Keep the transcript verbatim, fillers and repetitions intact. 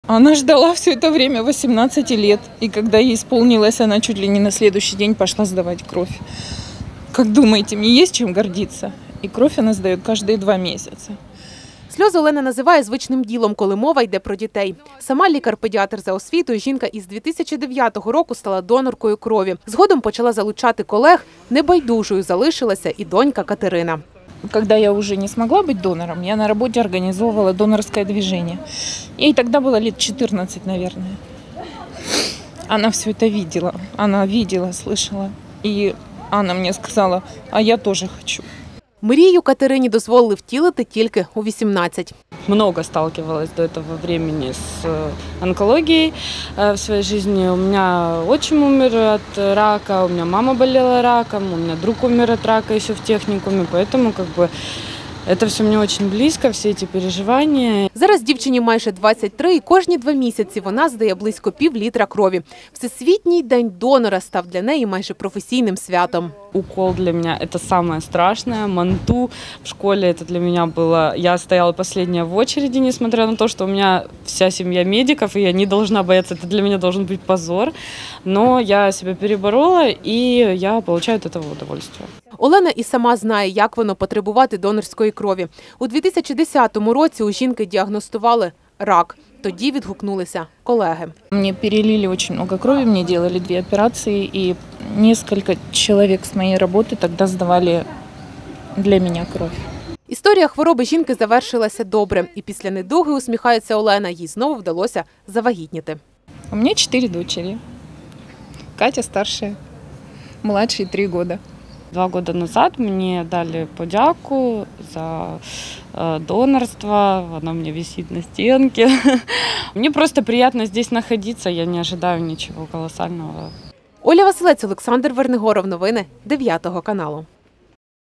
Она ждала все это время восемнадцать лет. И когда ей исполнилось, она чуть ли не на следующий день пошла сдавать кровь. Как думаете, мне есть чем гордиться? И кровь она сдает каждые два месяца. Сльози Олена називає звичним ділом, коли мова йде про дітей. Сама лікар-педіатр за освітою, жінка із дві тисячі дев'ятого року стала доноркою крові. Згодом почала залучати колег, небайдужою залишилася і донька Катерина. Когда я уже не смогла быть донором, я на работе организовывала донорское движение. Ей тогда было лет четырнадцать, наверное. Она все это видела, она видела, слышала. И она мне сказала, а я тоже хочу. Мрію Катерині дозволили втілити тільки у вісімнадцять. Много сталкивалась до этого времени с онкологией в своей жизни. У меня отчим умер от рака, у меня мама болела раком, у меня друг умер от рака еще в техникуме, поэтому как бы это все мне очень близко, всі ці переживання. Зараз дівчині майже двадцять три, і кожні два місяці вона здає близько пів літра крові. Всесвітній день донора став для неї майже професійним святом. Укол для меня это самое страшное. Манту в школе это для меня было... Я стояла последняя в очереди, несмотря на то, что у меня вся семья медиков, и я не должна бояться. Это для меня должен быть позор. Но я себя переборола, и я получаю от этого удовольствие. Олена і сама знає, як воно потребувати донорської крові. У дві тисячі десятому році у жінки діагностували рак. Тоді відгукнулися колеги. Мне перелили очень много крови, мне делали две операции, и несколько человек с моей работы тогда сдавали для меня кровь. Історія хвороби жінки завершилася добре. І після недуги, усміхається Олена, їй знову вдалося завагітніти. У меня четыре дочери. Катя старшая, младшей три года. Два года назад мне дали подяку за донорство, оно у меня висит на стенке. Мне просто приятно здесь находиться, я не ожидаю ничего колоссального. Оля Василець, Олександр Вернигоров. Новини дев'ятого каналу.